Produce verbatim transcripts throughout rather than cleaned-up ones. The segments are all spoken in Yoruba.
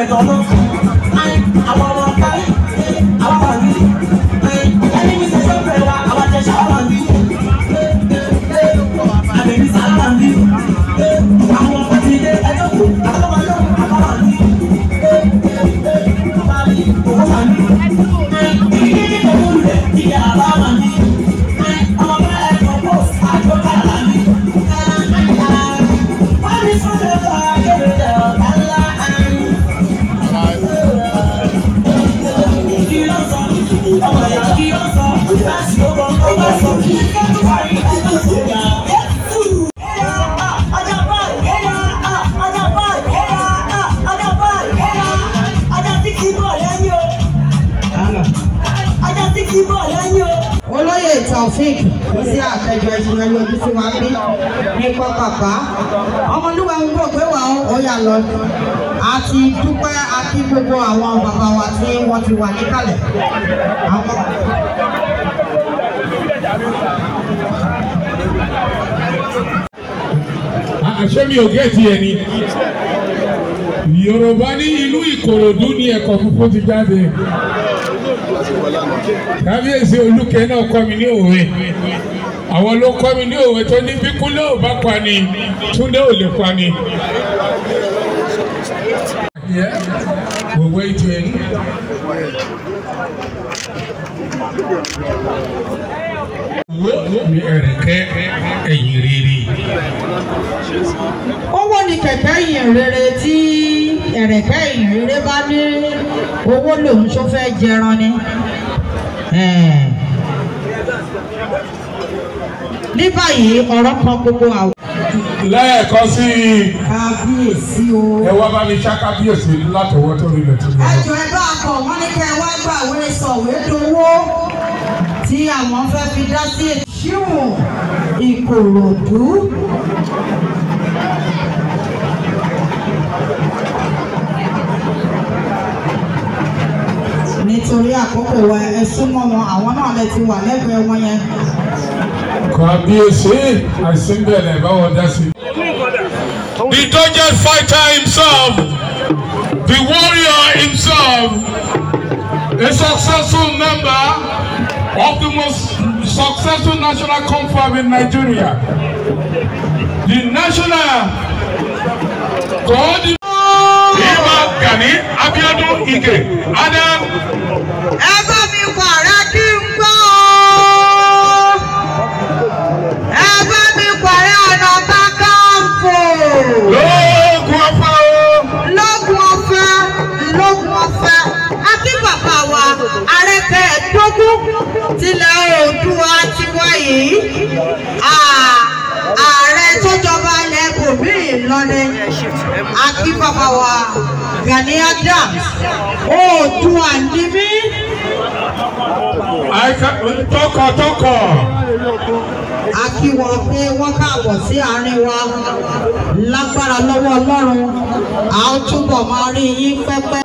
Olóyè Taofik sí àtẹjọ ìṣúná yọjú sí wa bí nípa pàpà ọmọlúwa ń bọ̀ pé wà ó yà lọ àti dúpẹ́ àti gbogbo àwọn bàbá wa tí wọ́n ti wà níkàlẹ̀. Àṣẹ mi ò gẹ́ẹ̀tì ẹ̀ ni Yorùbá ní ìlú Ìkòròdú ní ẹ̀kọ́ funfun ti jáde. Kábíyèsí Olúkẹ́ náà kọ́ mi ní òwe. Àwọn ló kọ́ mi ní òwe tó ní bí Kúnlé ò bá pa ni Túndé ò lè pa ni. We're waiting. Mi ẹ̀rẹ̀kẹ́ ẹ̀yìn rere. Owó ni kẹ̀kẹ́ ẹ̀yìn rere tí ẹ̀rẹ̀kẹ́ ẹ̀yìn rere bá ní owó lòun tó fẹ́ jẹran ni. Ní báyìí ọ̀rọ̀ kan gbogbo àwọn. Lẹ́ẹ̀kan sí i. Kábíyèsí o. Ẹ wá bá mi ṣá kábíyèsí látọwọ́ tó rí lẹ̀ tó lọ. Ẹjọ́ ẹ bá kọ̀ wọ́n ní kẹ́ ẹ wá gbàwé sọ̀wé dowó tí àwọn fẹ́ fi dá sí ìṣíwọ̀n Ìkòròdú. Nítorí àkókò wa ẹ súnmọ́ wọn àwọn náà lè ti wà lẹ́gbẹ̀ẹ́ wọn yẹn. Kábíyèsí àìsínbẹ̀lẹ̀ báwọn dá sí. The Dodgers fighter himself, the warrior himself, a successful member of the most successful national confab in Nigeria, the national coordinator Gani Abiodun Ige Adam. Ẹ bá mi pàrọ̀ kí n gbọ́. Ẹ bá mi pàrọ̀ ọ̀nà Kakanfò. Lóògùn ọ̀fẹ́ o. Lóògùn ọ̀fẹ́, lóògùn ọ̀fẹ́. Akí bàbá wa Arẹ́kẹ́ Ẹ̀dógún tilẹ̀ Oòduà ti wá yìí. Ààrẹ tó jọba ilẹ̀ bòmíì lọ́lẹ̀. Akí bàbá wa Gani Adams Oòduà ni mí. Tọkọtọkọ. A kí wọn pé wọ́n káàbọ̀ sí àárín wa lágbára lọ́wọ́ Ọlọ́run a ó túbọ̀ máa rí yín pẹ́pẹ́.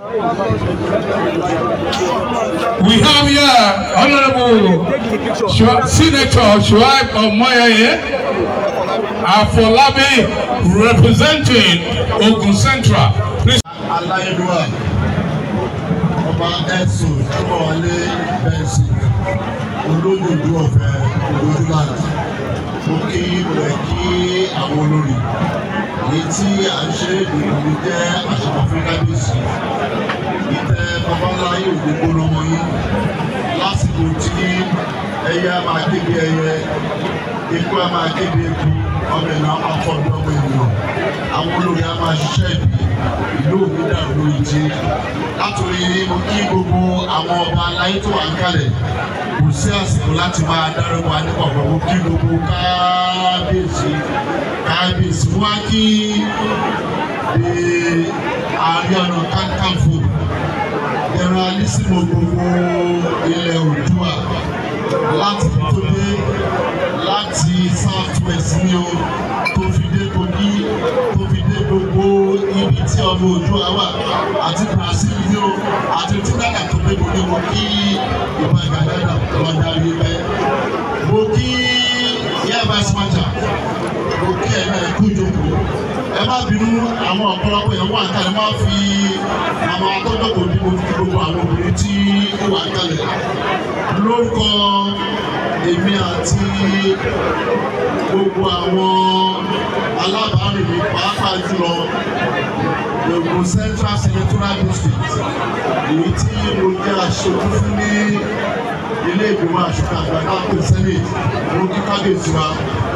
We have here Honorable Senator Shuaib Omoyeye Afolabi representing Ogun Central. Aláyélúwà ọba ẹ̀sùn ẹ̀kọ́ wọlé bẹ́ẹ̀sì olóyòdú ọ̀fẹ́ olójúláàdì mo kí rẹ̀ kí àwọn olórí èyí tí à ń ṣe ìdìbò jẹ́ àṣà fúnkábíyèsí ìtẹ́ babaláyé òdìbò lọ́mọ yín lásìkò tí ẹyẹ á máa kéde ẹyẹ ikú á máa kéde ikú ọbẹ̀ náà máa fọ́ ọdún ọmọ ènìyàn àwọn olórí á máa ṣiṣẹ́ ìbí ìlú òbí dàrú lórí ti látòrí mo kí gbogbo àwọn ọba aláyé tó wà ń kalẹ̀ kò sí àsìkò láti máa dárúkọ anípọ̀pọ̀ mo kí gbogbo kábíyèsí kábíyèsí wá kí Ààrẹ Ọ̀nà Kakanfò ẹ̀rọ alísìmọ̀ gbogbo ilẹ̀ Oòduà láti tó dé láti south west ní o tó fi dé Kogi tó fi dé gbogbo ibi tí ọmọ Oòduà wà àti Brazil ní o àti tíkàkà tó dé gbogbo mo kí ìbá ìgbàdàdà lọ́dà rí bẹ́ẹ̀ mo kí yẹ́bà smarter mo kí ẹ̀rọ ẹ̀kú ìjókòó ẹ má bínú àwọn ọ̀pọ̀lọpọ̀ èèyàn wà kálẹ̀ máa fi àwọn atọ́jọ́kọ̀ ní gbogbo àwọn obìnrin tí ó wà kálẹ̀ lórúkọ èmi àti gbogbo àwọn alábàárìn mi pàápàá jùlọ Ogun Central Senatorial District èyí tí mo jẹ́ aṣojú fún ní ilé ìgbìmọ̀ aṣòfin àgbà káàkiri Senate mo kí kábíyèsí wa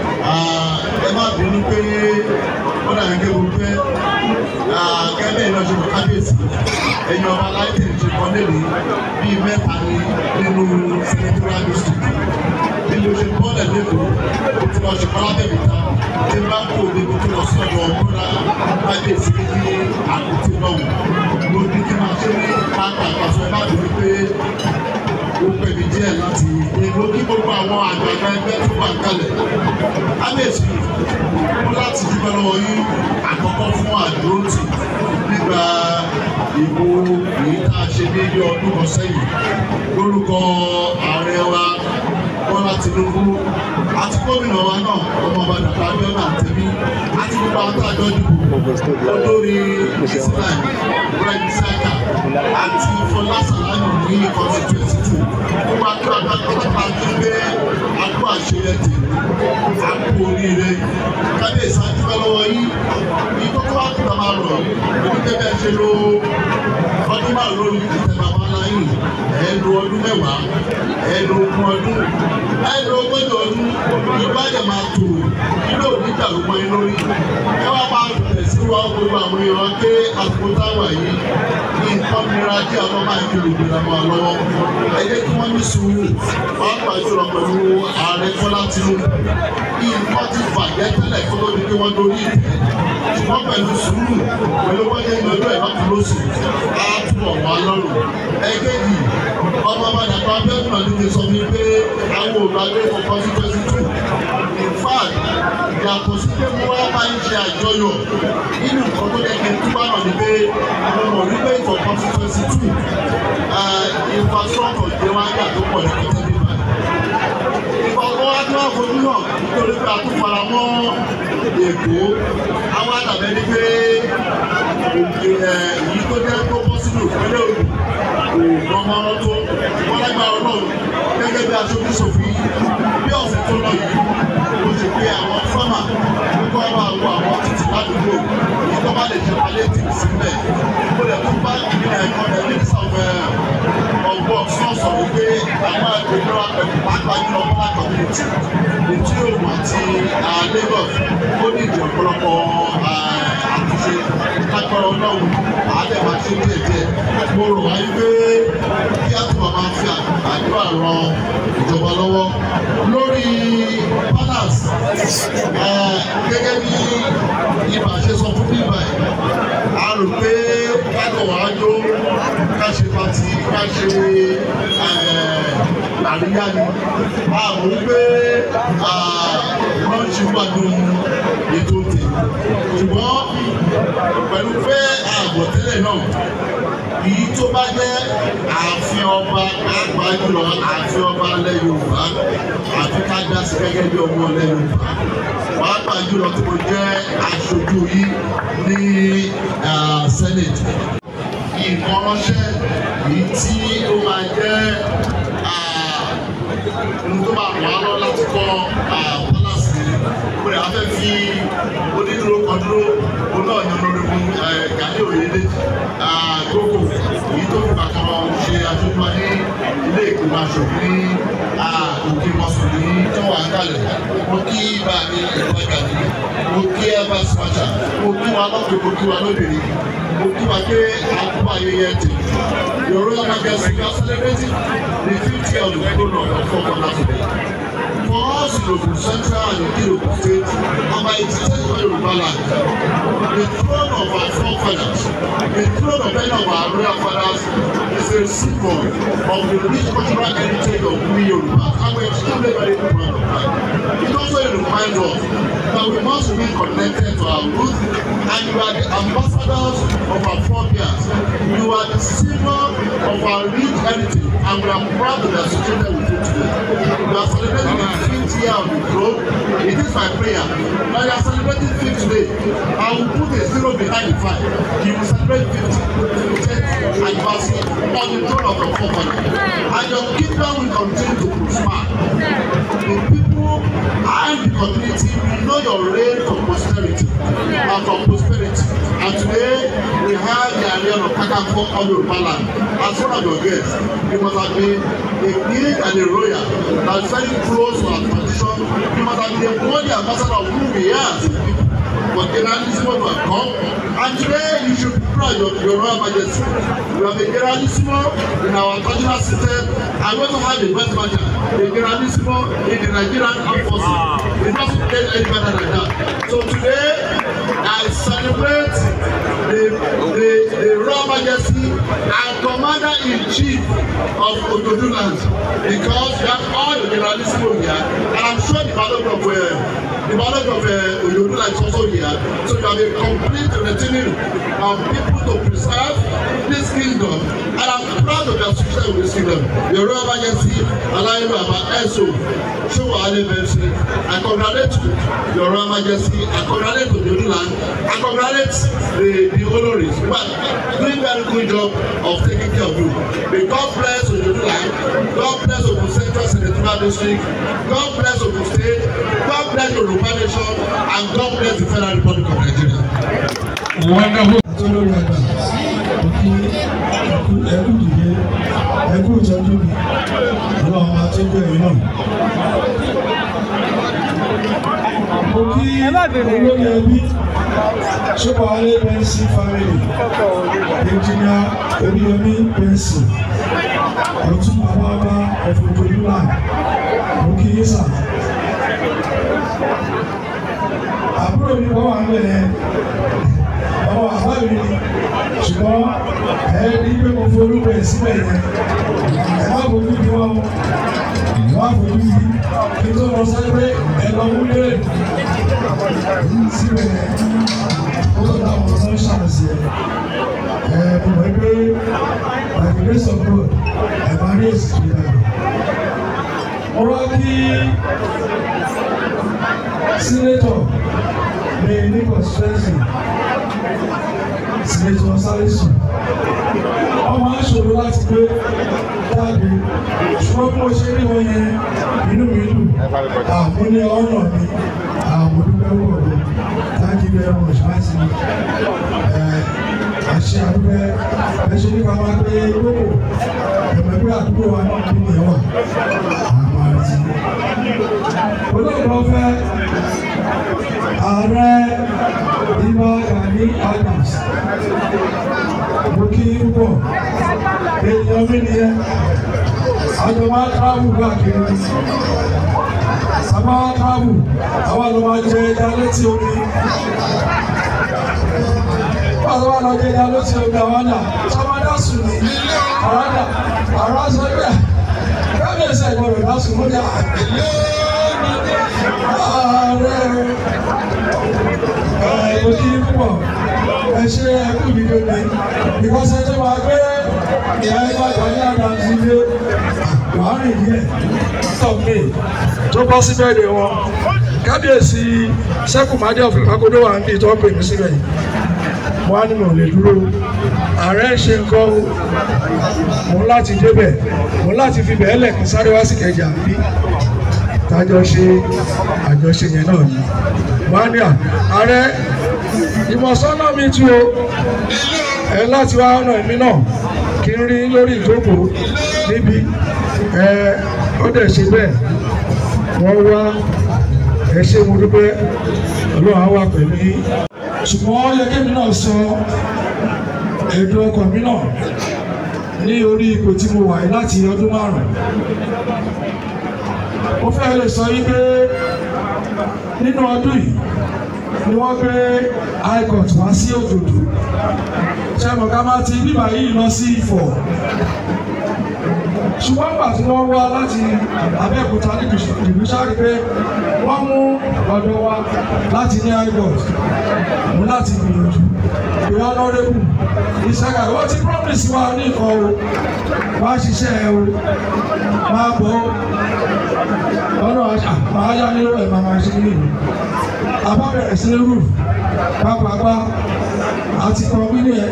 ẹ má bínú pé ó dàbí pé mo fẹ́ gẹ́gẹ́ ìlọsọ kábíyèsí ẹ̀yin ọba aláìtẹ̀ ṣe kọ́ lẹ́nu bíi mẹ́ta ní nínú Senatorial District bí mo ṣe bọ́ọ̀lẹ̀ lẹ́kọ̀ọ́ mo ti lọ ṣe kọ́lá bẹ̀rẹ̀ ta tí bá kó o lébi tó lọ sí ọ̀dọ̀ ọ̀gbọ́nra kábíyèsí ní àkótí lọ́wọ́ mo ní kí n máa ṣe ní pápá àpàṣọ ẹ má bínú pé ó pẹ̀lú díẹ̀ láti èlò kí gbogbo àwọn àgbàgbà ẹgbẹ́ tó wà kalẹ̀. Kábíyèsí mú láti dúpẹ́ lọ́wọ́ yín àkọ́kọ́ fún àdúrótì nígbà ìbò èyí tá a ṣe ní ilé ọdún kan sẹ́yìn lórúkọ ààrẹ wa Bọ́lá Tinubu àti gómìnà wa náà ọmọọba Dàpọ̀ Abíọ́nà Àtẹ̀mí àti gbogbo àwọn tá a jọ dìbò olórí Islam Ibrahim Saka àti Fọlá Sàlámù ní constituency two wọ́n wá kí ọ̀gá pátápátá tó gbé àpò àṣeyẹtì àpò oríire kábíyèsí àdúgbò lọ́wọ́ yìí ní kókó wá kúta máa rọ̀ ní kébẹ̀ ṣe lo ọdún márùn lórí ìtẹ̀ bàbá aláyìn ẹ̀ẹ́dùn ọdún mẹ́wàá ẹ̀ẹ́dùn ogún ọdún ẹ̀ẹ́dùn ogójì ọdún ìbàdàn máa tò ilé òní ìdàrúmọ́ yín lórí ẹ wá máa tẹ̀síwá gbogbo àwọn èèyàn ké àsìkò táwà yìí ní nǹkan mìíràn tí àwọn máa ń fi lè gbéra máa lọ́wọ́ ẹ jẹ́ kí wọ́n ní sùúrù wọ́n á pàjùlọ pẹ̀lú ààrẹ Bọ́lá Tinubu kí nǹkan ti bàjẹ́ tẹ́lẹ̀ kó ló di pé wọ́n dorí ìtẹ́ ṣùgbọ́n pẹ̀lú sùúrù pẹ̀lú wọ́n yẹ ìlọ́jọ́ ìbátan lóṣù á túbọ̀ wá lọ́rùn ẹgbẹ́ yìí ọmọ bá Dàpọ̀ Abíọ́nà ní ti sọ fún mi pé àwọn ògbàgbé for constituency two in fact yàtọ̀ sí pé mo wá máa ń ṣe àjọyọ̀ nínú nǹkan tó yẹ kí n túbọ̀ náà ni pé mo mọ̀ wípé for constituency two infrastructure jẹ́ wáyà tó pọ̀ ní kọ́tẹ́ nípa ìfọwọ́ wá tí wọ́n fojú náà nítorí pé a tún fara mọ́ Èkó àwọn àtàbẹ́ ní pé èyí tó jẹ́ tó bọ́ sínú ìpínlẹ̀ Ògùn kò gbọ́mọ́rọ́ tó wọ́n lágbára Ọlọ́run gẹ́gẹ́ bí aṣojú ṣòfin bí ọ̀sẹ̀ tó lọ yìí ó ṣe pé àwọn fọ́mà kókó ọba àwọn àwọn títì ládùúgbò èyí tó bá lè ṣe palliative sílẹ̀ ó lè tún bá ìpínlẹ̀ ẹ̀kọ́ rẹ̀ ní sọ̀fẹ́ ọgbọ́n sọ̀sọ̀ wípé àwọn àgbègbè wa pẹ̀lú pàápàá jùlọ bọ́lá community ètí Ògùn àti Lagos ó ní ìdí ọ̀pọ̀lọpọ̀ àtúnṣe lágbára Ọlọ́run àádẹ́gbà ṣe díẹ̀ díẹ̀ mo rò wáyé pé kí á túbọ̀ máa fi àdúrà ran ìjọba lọ́wọ́ lórí balance gẹ́gẹ́ bí ibà ṣe sọ fún bíbá ẹ̀ a rò pé kájọ wàá jó ká ṣe pàtì ká ṣe àríyá ni a rò pé lọ́ọ̀ṣì wà ní ètò tè ṣùgbọ́n pẹ̀lú pé àgbọ̀tẹ́lẹ̀ náà èyí tó bá jẹ́ ààfin ọba pàápàá jùlọ ààfin ọba ilẹ̀ Yorùbá àfi ká dá sí gẹ́gẹ́ bí ọmọ ilẹ̀ Yorùbá pàápàá jùlọ tí mo jẹ́ aṣojú yìí ní Senate nǹkan ránṣẹ́ èyí tí ó máa jẹ́ ohun tó máa wà lọ láti kọ́ palace pé a fẹ́ fi onídúró kan dúró ó náà yan lórí fún Gani Oyèdèjì gbogbo èyí tó fi bàtà ṣe aṣojú wa ní ilé ìgbìmọ̀ aṣòfin ní òkè mọ̀sùn ní tọ́wọ́ àgàlẹ̀ mo kí bá mi ìpàgà ní mo kí ẹ bá sùpàṣà mo kí wa lọ́pẹ̀ mo kí wa lóbìnrin mo kí wa pé àkókò ayẹyẹ tè Your Royal Majesty, we are celebrating the fiftieth year of the throne of Fokola today. For us in Ogun Central and in Ogun State, and by extension Yoruba land, the throne of our forefathers, the throne of any of our royal fathers, is a symbol of the rich cultural heritage of we Yoruba, and we are extremely very proud of that. It also reminds us that we must remain connected to our roots, and you are the ambassadors of our forebears. You are the symbol of our rich heritage, and we are proud to be associated with you today. We are celebrating the fiftieth here on the throne. It is my prayer. Now you are celebrating fifth today. I will put a zero behind the five. You will celebrate fiftieth anniversary on the throne of your forefather. And your kingdom will continue to prosper. The people and the community will know your reign for prosperity and for prosperity. And today we have the area of Kakafo on your land. As one of your guests, you must have been a king and a royal that is very close to our tradition. You must have been a body ambassador of who we are as a people. But Generalissimo will come, and today you should be proud of your Royal Majesty. We have a Generalissimo in our traditional system, and we also have the best master, the Generalissimo in the Nigerian Armed Forces. It doesn't get any better than that. So today, I celebrate the, the, the Royal Majesty and Commander-in-Chief of Ododu Land, because we have all the Generalissimo here, and I'm sure the battle of uh, the battle of uh, Ododu Land is also here. So you have a complete retaining of people to preserve this kingdom, and I'm proud of your success with this kingdom. Your Royal Majesty, Alain Baba Eso, Showale Bensi, I congratulate you, Your Royal Majesty, I congratulate the Ododu Land, I congratulate the, the honorees, but doing very good job of taking care of you. May God bless Ododu Land, God bless Ogun Central Senatorial District, God bless Ogun State, God bless the Yoruba Nation, and God bless the Federal Republic of Nigeria. Wonderful. Atolórí àgbà, òkú ẹkú ẹkú dìde, ẹkú ìtọ́jú mi, ọlọ́run máa tó gbé ẹ̀yìn náà. Mo kí olórí ẹbí Ṣọ́bọ̀wálé Bẹ́ńsì family, Engineer Oríyọmí Bẹ́ńsì, ọ̀tún bàbá ọba of Ododu Land, mo kí yín sà. Àbúrò mi kọ́ wà ń bẹ̀ yẹn. Àwọn àbá mi ni ṣùgbọ́n ẹ̀ẹ́dí pé mo forúkọ ẹ̀ síbẹ̀ yẹn ẹ má fojú di wọn ẹ má fojú di kí tó lọ sẹ́gbẹ́ ẹ lọ mú lé síbẹ̀ yẹn ó tó dá àwọn ọ̀sán ṣàǹsì ẹ̀ ẹ̀ mo mọ̀ pé by the grace of God ẹ̀ máa rí èsì tó dáa. Mo wá kí sínétọ̀ ní ní constituency. Senator Salisu ọmọ aṣòro láti gbé jáde ṣùgbọ́n bí mo ṣe rí wọn yẹn inú mi dùn àmú ní ọ̀nà mi àmú dúpẹ́ wọ̀ mi thank you very much láti àṣẹ àdúgbẹ́ ẹṣẹ nípa máa gbé lóko ẹ̀mẹ̀gbẹ́ àdúgbò wa náà bí mi wà àmọ́ àti olóògbé fẹ́ ààrẹ Ìbà Gani Adams mo kí n bọ̀ èèyàn mi nìyẹn àjọ máa travel káàkiri àbá wa travel àwa ló máa jẹ ẹja létí omi pàṣẹ wa lọ jẹ ẹja létí omi àwọn náà sọmọdé sùn ní àràdà àrà sọ pé kábíyèsí ẹ̀gbọ́n rẹ̀ sùn lójà ààrẹ mo kí n pọ̀ ẹ ṣe ẹkú mi lónìí ìkọ́sẹ́ tó máa gbé ìyá Ìbà Gani Adams ilé wàá rìn díẹ̀ tọ̀gbìn tó bọ́ sí bẹ́ẹ̀dẹ̀ wọn kábíyèsí sẹ́kùmádé ọ̀fìnmákodó wà ń bí tó ń pè mí síbẹ̀ yìí wọ́n á ní mò ń lè dúró ààrẹ ń ṣe nǹkan o mò ń láti débẹ̀ mò ń láti fi bẹ́ẹ̀ lẹ̀ kí sáré wá sí Ìkẹjà bí tájọ ṣe àjọṣe yẹn náà ni wọ́n á ní ààrẹ ìmọ̀sánná mi tú o ẹ láti wá ọ̀nà èmi náà kí n rí lórí ìjókòó níbi ẹ ó dẹ̀ ṣe bẹ́ẹ̀ wọ́n wá ẹ ṣe mo dúpẹ́ Ọlọ́run á wà pẹ̀lú yín ṣùgbọ́n ó yẹ kémi náà sọ ẹ̀dùn ọkàn mi náà ní orí ipò tí mo wà yìí láti ọdún márùn-ún mo fẹ́ lè sọ yí pé nínú ọdún yìí ni wọ́n gbé high court wá sí Òdòdó ṣe mọ̀ ká máa ti bíbà yìí lọ sí Ifọ̀ ṣùgbọ́n gbà tí wọ́n wá láti Abẹ́òkúta ní ìbísàrí pé wọ́n mú ọ̀dọ̀ wa láti ní high court mú láti gbìyànjú ìwà lọ́rẹ́kù ìṣẹ́gà wọ́n ti promise wa ní nǹkan o wá ṣiṣẹ́ ẹ o máa bọ̀ ọ́ ọ̀nà máa yá nílò ẹ̀ máa máa ṣe ní ìlú àbá bẹ̀rẹ̀ sí ní rúf pápápá àti kan wílé ẹ̀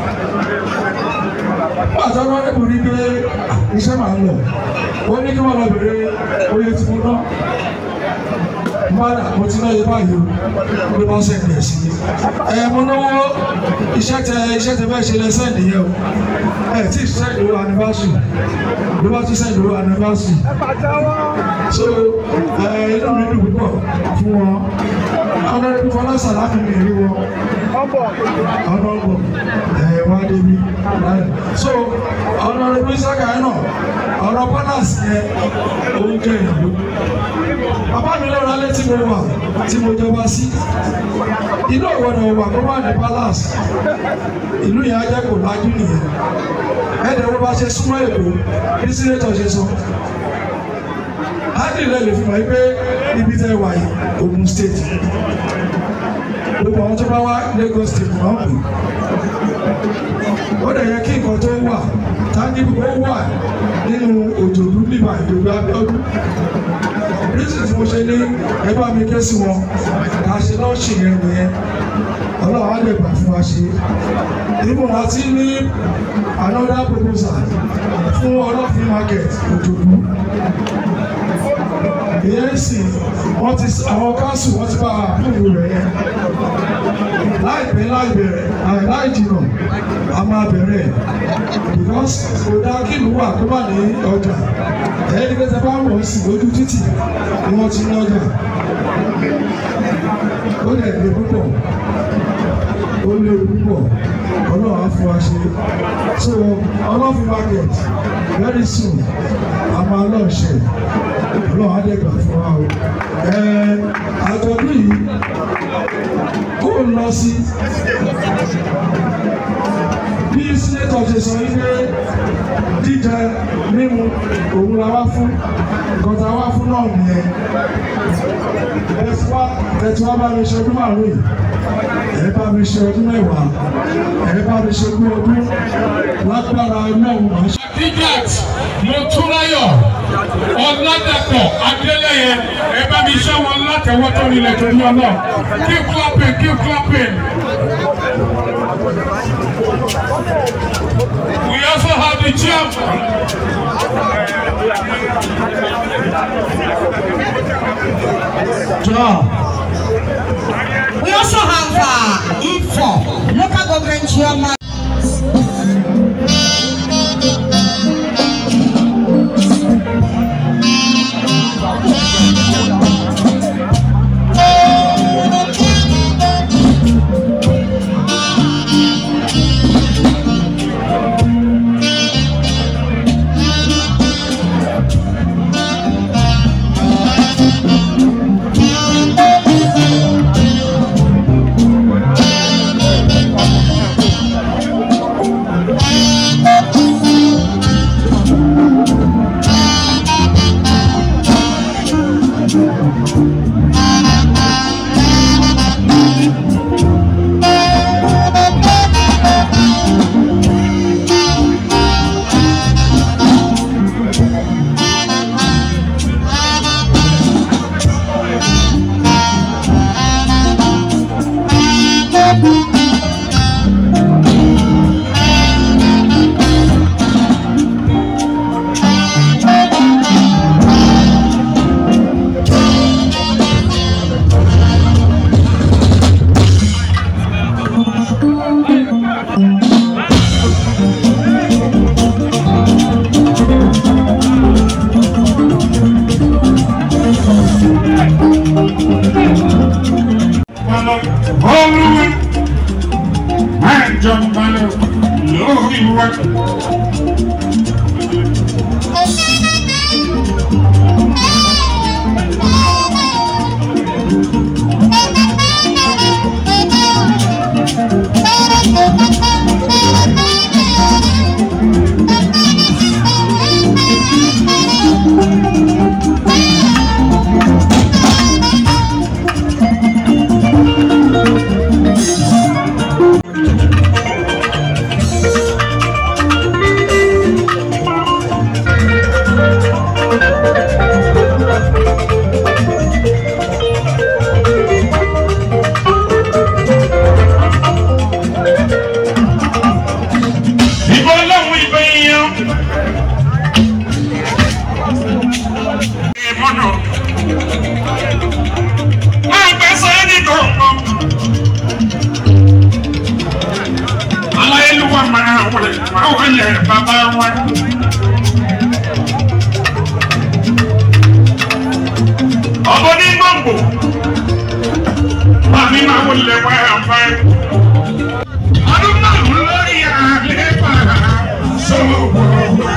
pàtó lọ́rẹ́kù rí pé iṣẹ́ máa ń lọ ó ní kí wọ́n lọ bèrè oyè tí mo ná mọ́ra mo ti náà yẹ báyìí o ló bá sẹ́ni ẹ̀ sí ẹ̀ mo náwó iṣẹ́ tẹ iṣẹ́ tẹ bẹ́ẹ̀ ṣe lẹ sẹ́ni yẹ o ẹ̀ tí ìṣiṣẹ́ ìdòwò anniversary ló bá tún sẹ́ni ìdòwò anniversary so ẹ̀ inú mi dùn púpọ̀ fún wọn ọ̀nà ìfọlá sàlámì mi rí wọn ọ̀nà ọ̀gbọ̀n ẹ̀ wá débi so ọ̀nà ìfọlá náà ọ̀rọ̀ palace yẹn oúnjẹ ìlú bàbá mi lọ́rọ̀ alẹ́ tí mo wà tí mo jọba sí inú ọ̀gbọ̀nà wà tó wà ní palace ìlú yẹn ajẹ́ kò lájú nìyẹn ẹ̀ẹ́dẹ̀ wọ́n bá ṣe súnmọ́ èkó bí sínétọ̀ ṣe sọ ádìrẹ́ lè fi mọ̀ pé ibi tẹ́ wà yìí Ògùn state gbogbo àwọn tó bá wá Lagos state wọ́n pè ó dẹ̀ yẹ kí nǹkan tó wà táńgìbù ó wà nínú òjòdú nígbà ìdòdó Abíọ́dún rísì tí mo ṣe ní ẹ bá mi ké sí wọn kà á ṣe lọ́ọ̀ṣì yẹn nìyẹn Ọlọ́run á lè gbà fún wa ṣe ìbùn àti ní another proposal fún Ọlọ́fin market òjòdú ìyẹn sì wọ́n ti àwọn káńsù wọ́n ti bá àbúrò rẹ̀ yẹn láìpẹ́ láì bẹ̀rẹ̀ láì jìnnà a máa bẹ̀rẹ̀ because kò dáa kí ìlú wà tó bá ní ọjà ẹ̀yẹ́ ní kẹ́sẹ̀ bá wọ̀ sí lójú títì ni wọ́n ti ní ọjà ó lè lè púpọ̀ ó lè púpọ̀ Ọlọ́run á fún wa ṣe so Ọlọ́fin market very soon a máa lọ́ọ̀ ṣe Ọlọ́run á dẹ̀ gbà fún wa o àjọ̀dún yìí ó lọ sí bí sínétọ̀ ṣe sọ yí pé jíjẹ mímu òun la wá fún nǹkan tá a wá fún náà nìyẹn ẹtí wá bá mi ṣe ọdún márùn yìí ẹ bá mi ṣe ọdún mẹ́wàá ẹ bá mi ṣe ogún ọdún lágbára Ọlọ́run máa ṣe. Adidat Motúnráyọ̀ Ọládàpọ̀ Adélẹ́yẹ ẹ bá mi ṣe wọn látẹ̀wọ́ tó nílẹ̀ tó ní ọlọ́ keep clapping keep clapping. We also have the chairman. Job. We also have uh, Ifo, local government chairman. bàbá wa. Ọmọ ní gbòǹgbò, màmí máa wọlé wá àfẹ́. Ọdún márùn-ún lórí àlééfà sọ̀rọ̀ wá.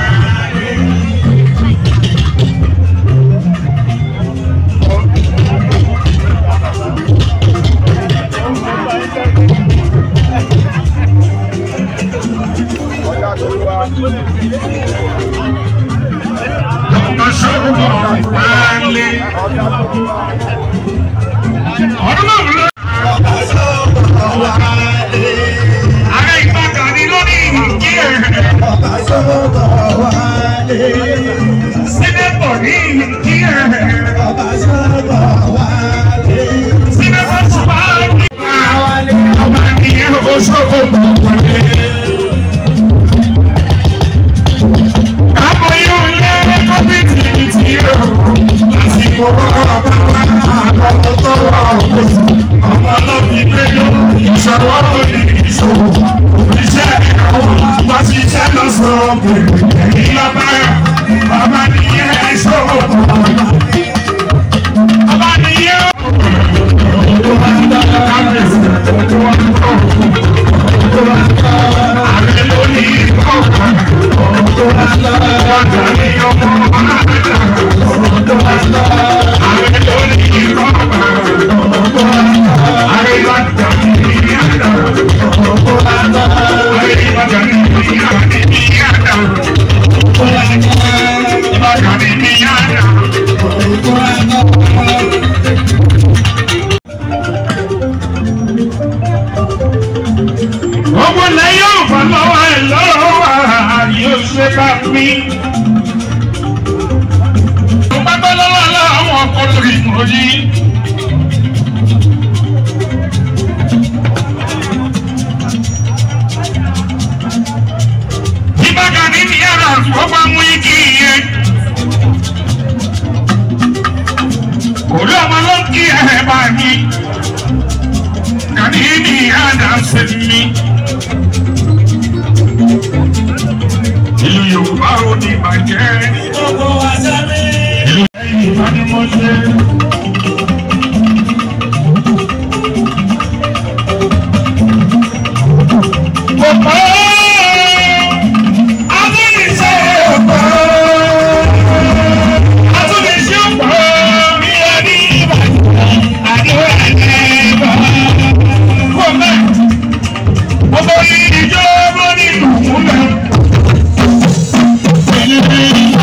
Ìlú Yorùbá ò ní bàjẹ́. Gbogbo wa sábẹ́. Ìlú ẹ̀yìn ìfanimọ́ṣẹ́. Gbogbo atúnisẹ́ ọ̀pọ̀. Atúnisẹ́ ọ̀pọ̀ mi ò ní ìbàjẹ́. Àdúrà ẹ̀ẹ́dọ̀. Gbogbo gbogbo ìjọba ní ìlú múlẹ̀.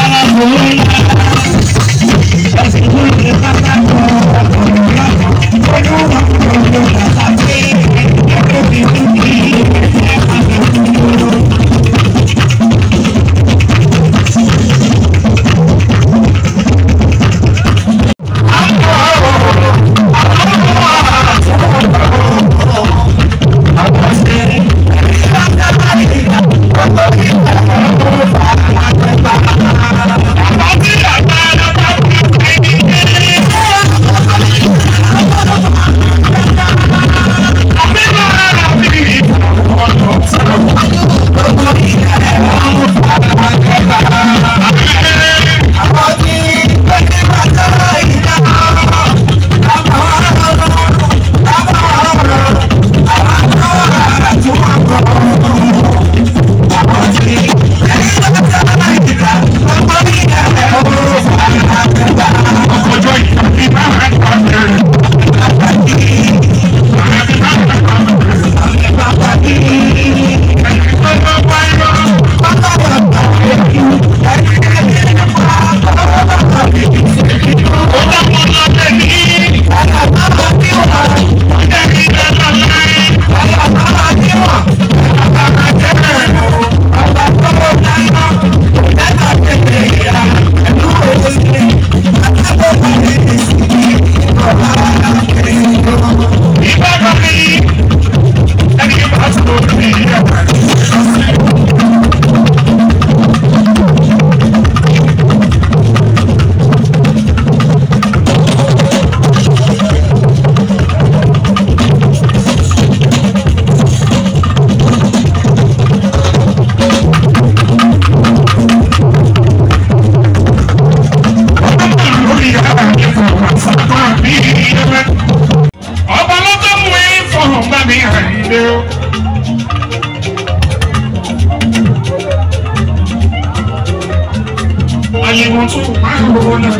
tún máa ń wò lọ.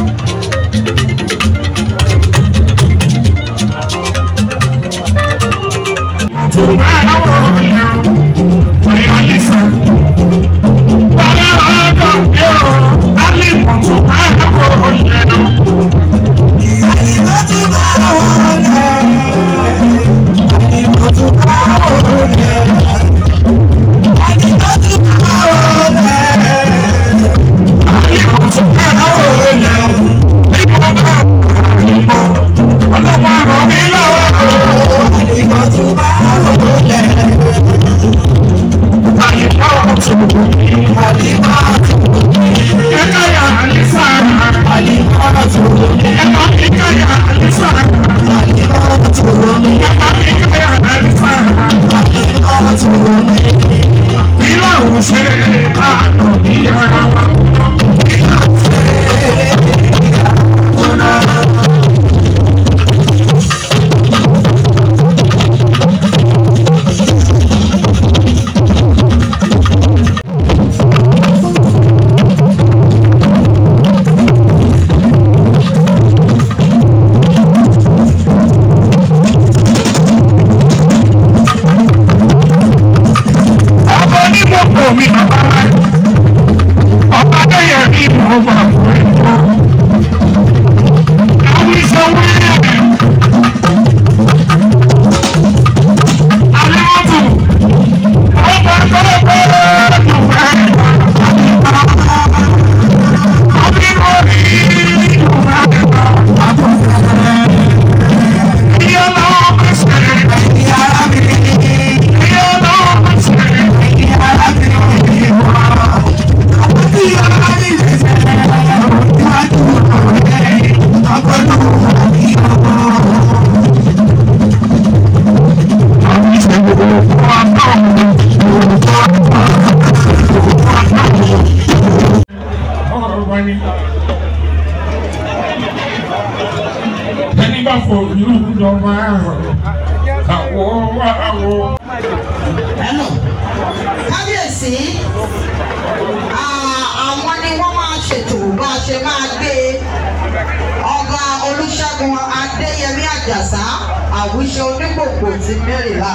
tó máa ń wò lọ ọ̀yọ́ lẹ́sà. bàbá ọ̀dọ́ yóò alẹ́ mọ̀ tó máa ń wò lọ. àyíká tó máa ń wò lọ. àyíká tó máa ń wò lọ. Kábíyèsí, àwọn ni wọ́n máa ṣètò bá a ṣe máa gbé ọba Olúṣẹ́gun Adéyẹmí Àjàsá Àwùṣe Onígbòǹgbò ti Mẹ́rìnlá.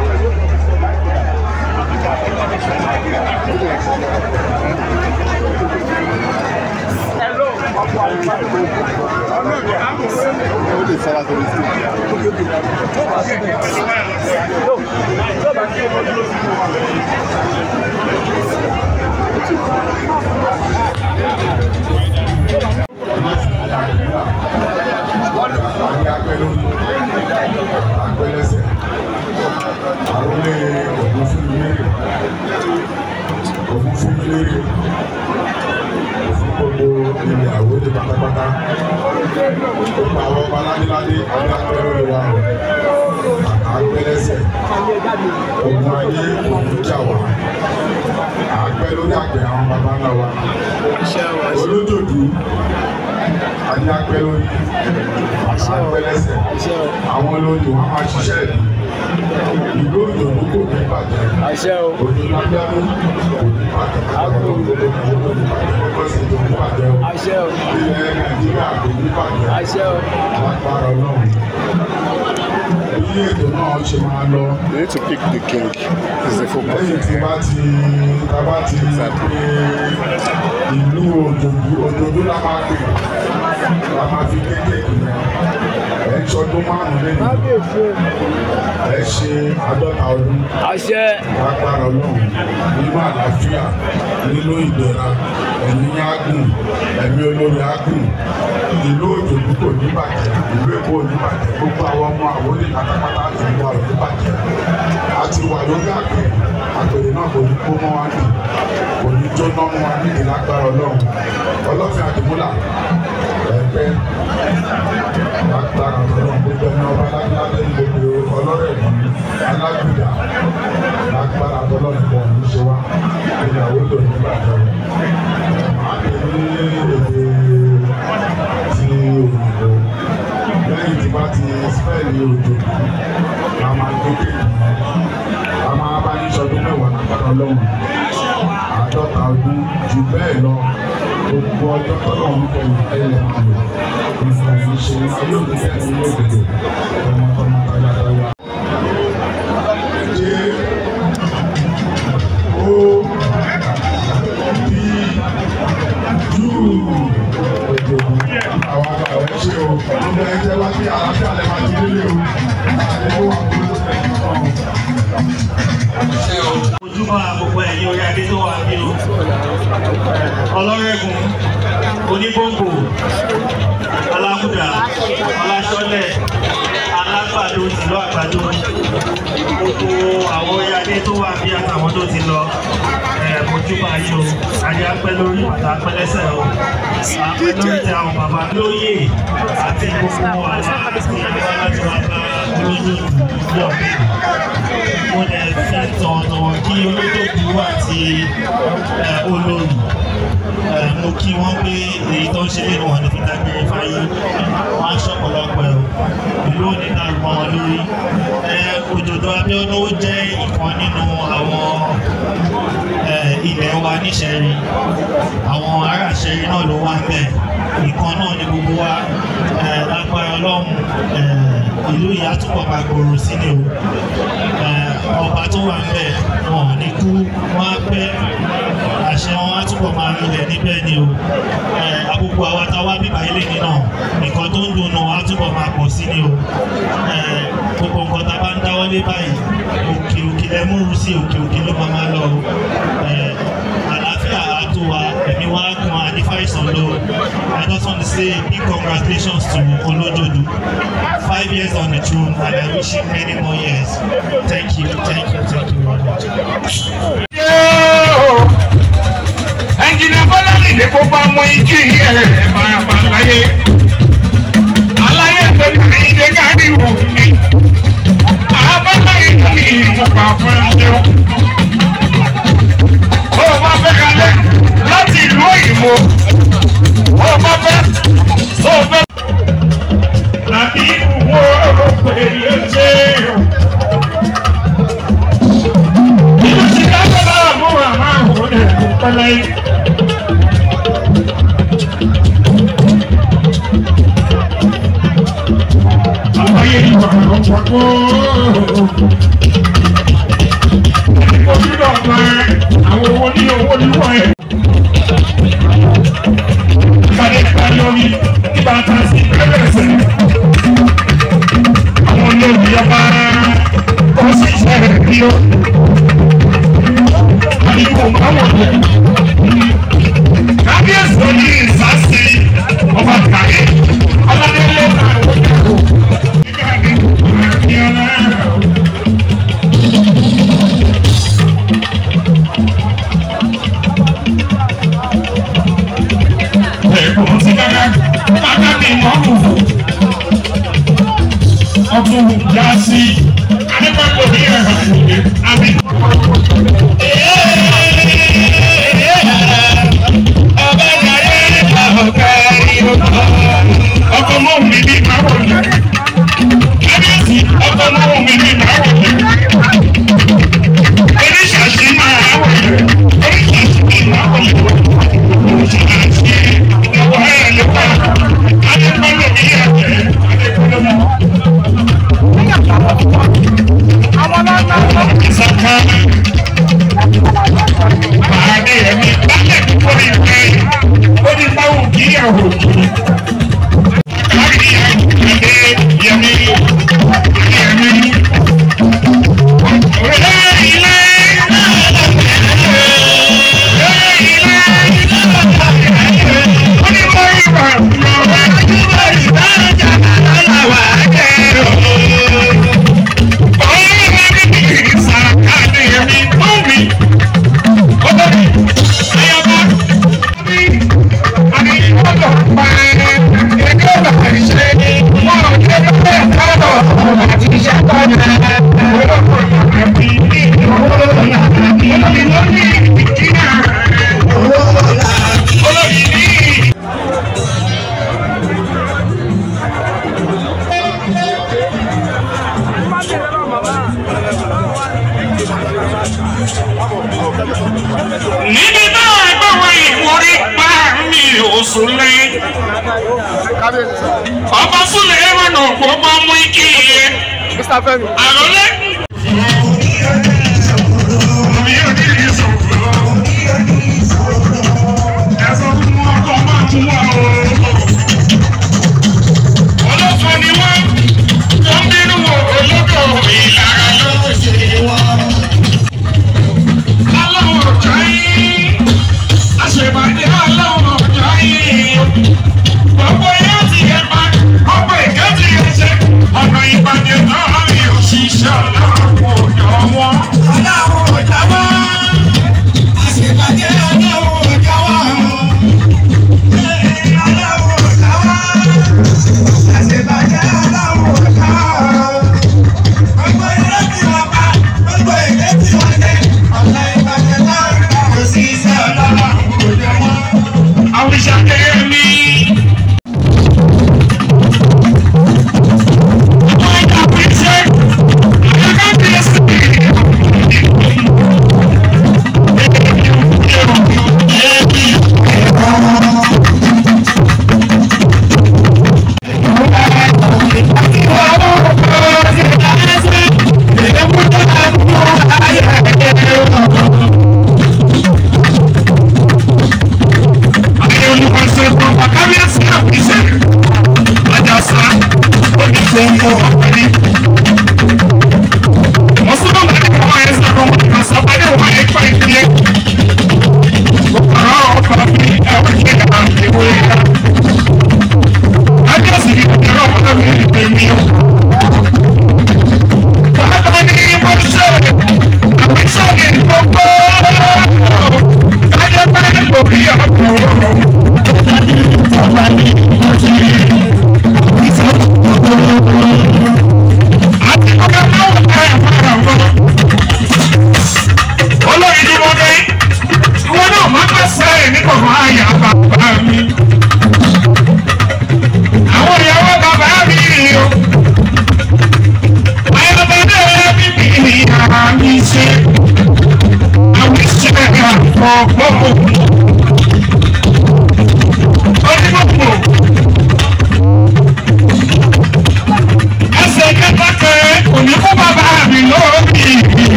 Ogun ayé òun jà wá. Àgbẹ̀ lórí àgbẹ̀ àwọn bàbá ńlá wa. Olójòdú àti àgbẹ̀ lórí àgbẹ̀ lẹ́sẹ̀. Àwọn olóyè wọn máa ṣiṣẹ́ ìlú. Ìlú òjòdú kò ní bàjẹ́. Òjò lágbára kò ní bàjẹ́. Àgbẹ̀ òjòdú kò ní bàjẹ́. Ọ̀sẹ̀ tó ní bàjẹ́. Ilẹ̀ Nàìjíríà kò ní bàjẹ́. Lágbára Ọlọ́run. Bí ètò náà ṣe máa lọ. We need to pick the king. Is the focus. Lẹ́yìn tí bá ti ta bá ti pé ìlú òjòdú òjòdú la máa pè la máa fi kéékèèké rẹ̀. Ẹ ṣọdún márùn-ún lẹ́yìn. Ẹ ṣe àádọ́ta ọdún. Lágbára Ọlọ́run nínú àlàáfíà nínú ìdẹ̀ra ẹ̀mí ágùn ẹ̀mí olórí ágùn. Ìlú òjòdú kò ní bàjẹ́, ìlú Èkó ò ní bàjẹ́, gbogbo àwọn ọmọ àwọn olè pátápátá ìlú wa ò ní bàjẹ́. A ti wà lórí àgbẹ̀, àgbèrè náà kò ní kó mọ́ wa nì, kò ní jóná mọ́ wa nídìí lágbára Ọlọ́run. Ọlọ́fin àdìmúlà ẹgbẹ́ lágbára Ọlọ́run gbogbo ẹni ọba lágbára ní gbogbo ọlọ́rẹ̀ ní alágbèdà lágbára Ọlọ́run kò ní ṣe wá ìyàwó tó ní bàjẹ́. Màá lè ní èdè ti òyìnbó lẹ́yìn tí bá ti spẹ́ẹ̀lì òjò la máa gbókè a máa bá yín sọdún mẹ́wàá lágbára Ọlọ́run àádọ́ta ọdún jù bẹ́ẹ̀ lọ gbogbo ọjọ́ tọ́lọ̀ ń bọ̀ ẹ̀yẹ máa lò nípa ìṣe ayé òkúta ní òkèdè ọmọkọ́mọ tayátayá. Jẹ́ ó bí júù òjò àwọn àgbà ṣe o nígbà ẹjẹ́ wá sí àlàáfíà lè máa ti délé o àdéhùn wà fún ojúmọ́ àgbogbo ẹ̀yìn orí adé tó wà ní o ọlọ́rẹ́gùn onígbòǹgbò alámúdà ọlásọ́lẹ̀ alágbàdo tìlú àgbàdo gbogbo àwọn orí adé tó wà bí àtàwọn tó ti lọ ojúmọ́ ayé o ayé apẹ́ lórí bàtà apẹ́ lẹ́sẹ̀ o apẹ́ lórí ti àwọn bàbá lóyè àti gbogbo àwọn àti àwọn alájọ àgbà lójú yọ̀ mo lè fi tọ̀wọ̀tọ̀wọ̀ kí olódòdó àti olórí mo kí wọ́n pé èyí tó ń ṣe nínú wọn ní fi dágbére fáyé wọ́n á ṣọ̀pọ̀lọpọ̀ ẹ̀ ìlú òní náà mọ́ wọn lórí. Òjòdó Abíọ́dún jẹ́ ìkan nínú àwọn ilẹ̀ wa níṣẹ̀rí àwọn ará Ìṣẹ̀rí náà ló wà ń bẹ̀ ìkan náà ni gbogbo wa lágbára Ọlọ́run ìlú yìí á túbọ̀ máa gbòòrò sí ni o ọba tó wà ń bẹ̀ wọn ò ní kú wọn á pẹ́ àṣẹ wọn á túbọ̀ máa rinlẹ̀ níbẹ̀ ni o àbùkù àwa táwa bíbá ilé ni náà nǹkan tó ń dùn náà á túbọ̀ máa pọ̀ sí ni o gbogbo nǹkan tá a bá ń dáwọ́ lé báyìí òkè òkè lẹ múru sí òkè òkè ló máa máa lọ o àlàáfíà á tó wa ẹ̀mí wa kan àdífàìsàn lọ I just want to say big congratulations to Olojodo five years on the throne and I wish him many more years thank you thank you thank you very much. Ẹnjìnà Bọ́lá nìyí kó bá mọ ijì ẹ̀ máa bá láyé aláyé pẹ̀lú ìdè kárí wò mí àbámá ìlú ìmúpa fún ẹjọ́ ó bá fẹ́ kalẹ̀ láti ìlú òyìnbó ó bá fẹ́ ó fẹ́ láti ìwò pèlè ṣe ìlú ti dájọ́ náà mú àmà òun ẹ̀kú pẹ́lẹ́ yìí. Ayé ni wà lọ́pọ̀ ojúdọ̀ ọ̀gá àwọn owó ní owó níwọ̀ ẹ̀. Ìpàdé ìpàdé omi nígbà tá a sì bẹ̀rẹ̀ ẹ̀sẹ̀. Àwọn olóògbé ọba ó sì ṣe rẹ̀ bí ó. Àdìgbò máa wọ̀ lọ. Kábíyèsí oní ìsásí ọba kàrí ọlọ́dẹ́lẹ́ náà wọ́n dàgbò. Ọdún yasi, adébákò ní ẹ̀rọ ìwé, àbí. Ọba jàre ọ̀gá ìyókò, ọkọ̀ mọ́ mi ní ìmáwò yẹn. Kábíyèsí ọkọ̀ mọ́ mi ní ìmáwò yẹn. Oníṣàṣì máa wọ̀ yẹn, oníṣàṣì máa wọ̀ yẹn. Oníṣàṣì ìwọ̀ ẹ̀ ló wà, adébákò ní ẹ̀jẹ̀, adébákò ní. Ìsọ̀ká àdé ẹ̀mí bálẹ̀ tó rí pé ó ní báwo kí ìyàwó kí. Káàkiri àdé yẹmí yẹmí. Òrèlè ilé ilé ó ní mọ́ ìgbà lọ́wọ́ àdúgbò ìdájà lọ́wọ́ àjẹ́ òun. Níbi náà gbọ́wọ́ ìwúrí pa mí. oṣù lẹ́yìn. Ọba Súlẹ̀ ẹ̀rọ náà kò bá mú ike yẹn. Àròlé. Mi ò ní lè sọ̀rọ̀. Ẹ̀sọ́ fún wọn kọ́ máa mú wa o. Olófò ni wọ́n. Wọ́n bínú wo olódò ìlara ló ṣe wọ́n. Aláwọ̀ ọ̀jọ́ yìí. Àṣebàdé aláwọ̀ ọ̀jọ́ yìí. Gbogbo yóò ti yẹ pa. Gbogbo ìkẹ́ ti yẹ ṣe. Ọ̀nà ìpàdé náà rí òṣìṣẹ́ aláwọ̀ ọ̀jọ́ wọn. Aláwọ̀ ọ̀jọ́ wọn. Àṣebàdé aláwọ̀ ọ̀jọ́ wọn. Aláwọ̀ ọ̀jọ́ wọn. Àṣebàdé aláwọ̀ ọ̀jọ́ wọn. Gbogbo ìkẹ́ ti wọ́n pa. Gbogbo ìkẹ́ ti wọ́n dé. Ọ̀nà ìpàdé náà rí òṣìṣẹ́ aláwọ̀ ọ̀jọ́ wọn. Àwọn ìṣàkẹ́yẹ mi.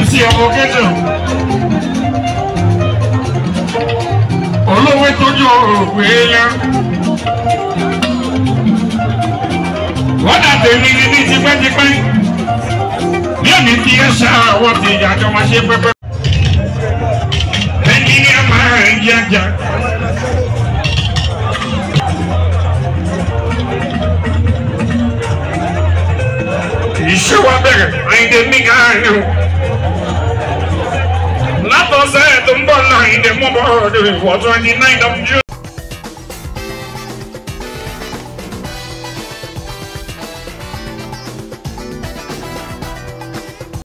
sí ọmọ kẹjọ. Olówó tójú òògùn èèyàn. Wọ́n dà tèmi ní ní tipẹ́tipẹ́. Bí òní ti ẹ ṣá àwọn ti ìyàjọ máa ṣe pẹ́pẹ́. Ẹni ní a máa ń jẹjà. Iṣẹ́ wa bẹ̀rẹ̀ Àyìndé mi gan-an o. Látọ̀sẹ̀ tó ń bọ̀ náà Àyìndé mú bọ̀ ọ̀dọ̀ ìwọ̀ twenty nine of June.